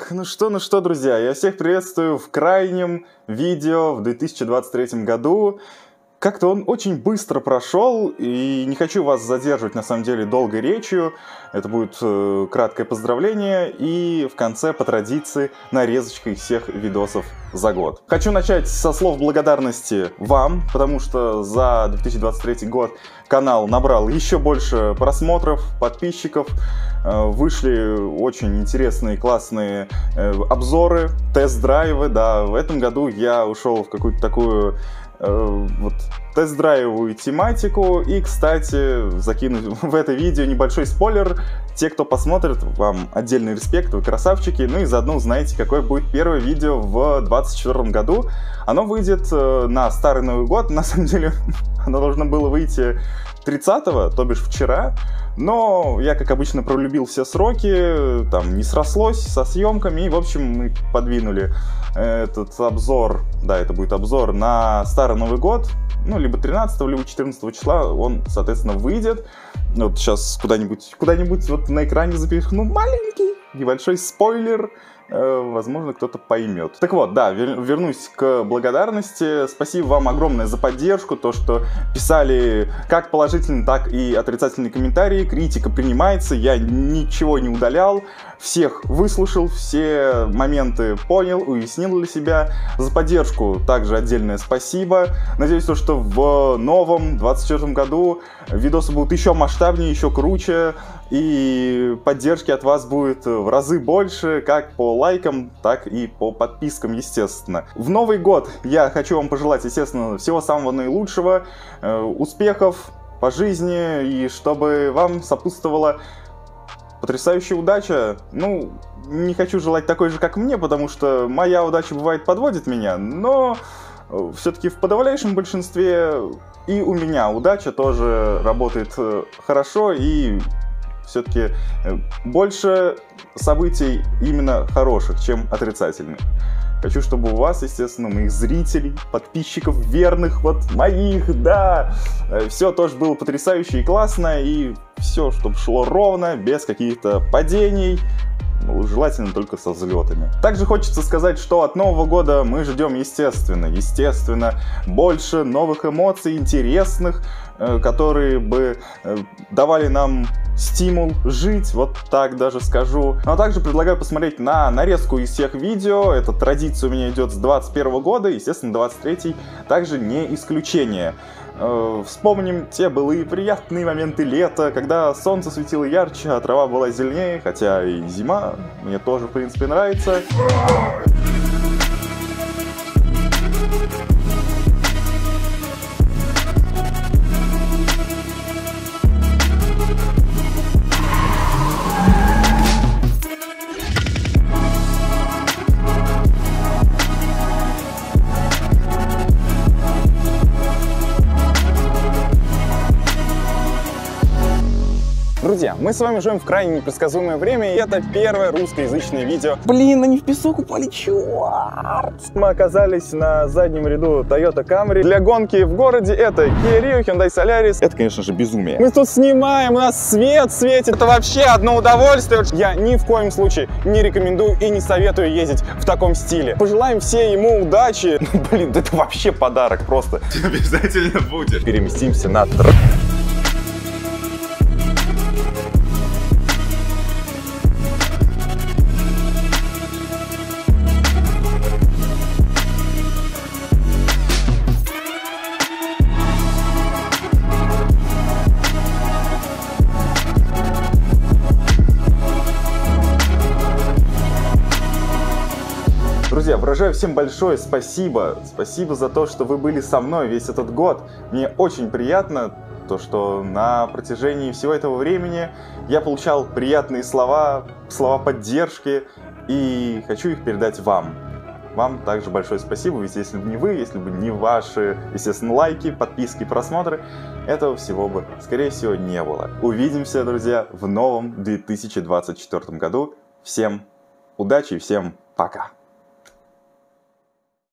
Так, ну что, друзья, я всех приветствую в крайнем видео в 2023 году. Как-то он очень быстро прошел, и не хочу вас задерживать, на самом деле, долгой речью. Это будет краткое поздравление, и в конце, по традиции, нарезочка из всех видосов за год. Хочу начать со слов благодарности вам, потому что за 2023 год канал набрал еще больше просмотров, подписчиков. Вышли очень интересные, классные обзоры, тест-драйвы. Да, в этом году я ушел в какую-то такую тест-драйвовую тематику. И, кстати, закину в это видео небольшой спойлер. Те, кто посмотрит, вам отдельный респект, вы красавчики. Ну и заодно узнаете, какое будет первое видео в 2024 году. Оно выйдет на Старый Новый год. На самом деле, оно должно было выйти 30-го, то бишь вчера. Но я, как обычно, пролюбил все сроки, там не срослось со съемками, и, в общем, мы подвинули этот обзор, да, это будет обзор на Старый Новый год, ну, либо 13 либо 14 числа он, соответственно, выйдет. Вот сейчас куда-нибудь вот на экране запихну маленький, небольшой спойлер. Возможно, кто-то поймет. Так вот, да, вернусь к благодарности. Спасибо вам огромное за поддержку, то, что писали как положительные, так и отрицательные комментарии. Критика принимается, я ничего не удалял, всех выслушал, все моменты понял, уяснил для себя. За поддержку также отдельное спасибо. Надеюсь, что в новом 2024 году видосы будут еще масштабнее, еще круче, и поддержки от вас будет в разы больше, как по лайкам, так и по подпискам, естественно. В Новый год я хочу вам пожелать, естественно, всего самого наилучшего, успехов по жизни, и чтобы вам сопутствовала потрясающая удача. Ну, не хочу желать такой же, как мне, потому что моя удача бывает подводит меня, но все-таки в подавляющем большинстве и у меня удача тоже работает хорошо, и все-таки больше событий именно хороших, чем отрицательных. Хочу, чтобы у вас, естественно, моих зрителей, подписчиков, верных, вот моих, да, все тоже было потрясающе и классно, и все, чтобы шло ровно, без каких-то падений, ну, желательно только со взлетами. Также хочется сказать, что от Нового года мы ждем, естественно, больше новых эмоций, интересных, которые бы давали нам стимул жить, вот так даже скажу. Но также предлагаю посмотреть на нарезку из всех видео. Эта традиция у меня идет с 2021 года, естественно, 23 также не исключение. Вспомним те былые приятные моменты лета, когда солнце светило ярче, а трава была зеленее, хотя и зима мне тоже, в принципе, нравится. Друзья, мы с вами живем в крайне непредсказуемое время, и это первое русскоязычное видео. Блин, они в песок упали, черт! Мы оказались на заднем ряду Toyota Camry. Для гонки в городе это Kia Rio, Hyundai Solaris. Это, конечно же, безумие. Мы тут снимаем, у нас свет светит. Это вообще одно удовольствие. Я ни в коем случае не рекомендую и не советую ездить в таком стиле. Пожелаем все ему удачи. Блин, это вообще подарок просто. Обязательно будет. Переместимся на трек. Друзья, выражаю всем большое спасибо. Спасибо за то, что вы были со мной весь этот год. Мне очень приятно, то, что на протяжении всего этого времени я получал приятные слова поддержки, и хочу их передать вам. Вам также большое спасибо, ведь если бы не вы, если бы не ваши, естественно, лайки, подписки, просмотры, этого всего бы, скорее всего, не было. Увидимся, друзья, в новом 2024 году. Всем удачи и всем пока!